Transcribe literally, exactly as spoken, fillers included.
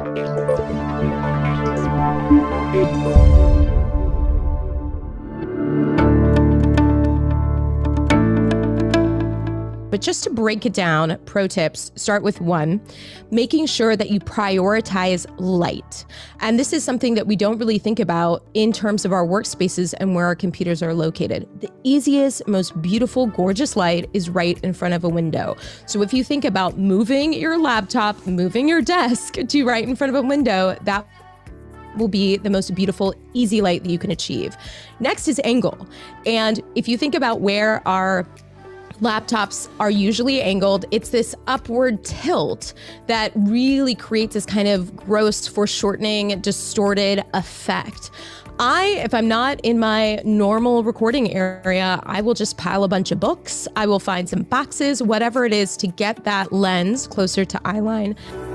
But just to break it down, pro tips, start with one, making sure that you prioritize light. And this is something that we don't really think about in terms of our workspaces and where our computers are located. The easiest, most beautiful, gorgeous light is right in front of a window. So if you think about moving your laptop, moving your desk to right in front of a window, that will be the most beautiful, easy light that you can achieve. Next is angle. And if you think about where our laptops are usually angled, it's this upward tilt that really creates this kind of gross, foreshortening, distorted effect. I, if I'm not in my normal recording area, I will just pile a bunch of books. I will find some boxes, whatever it is to get that lens closer to eye line.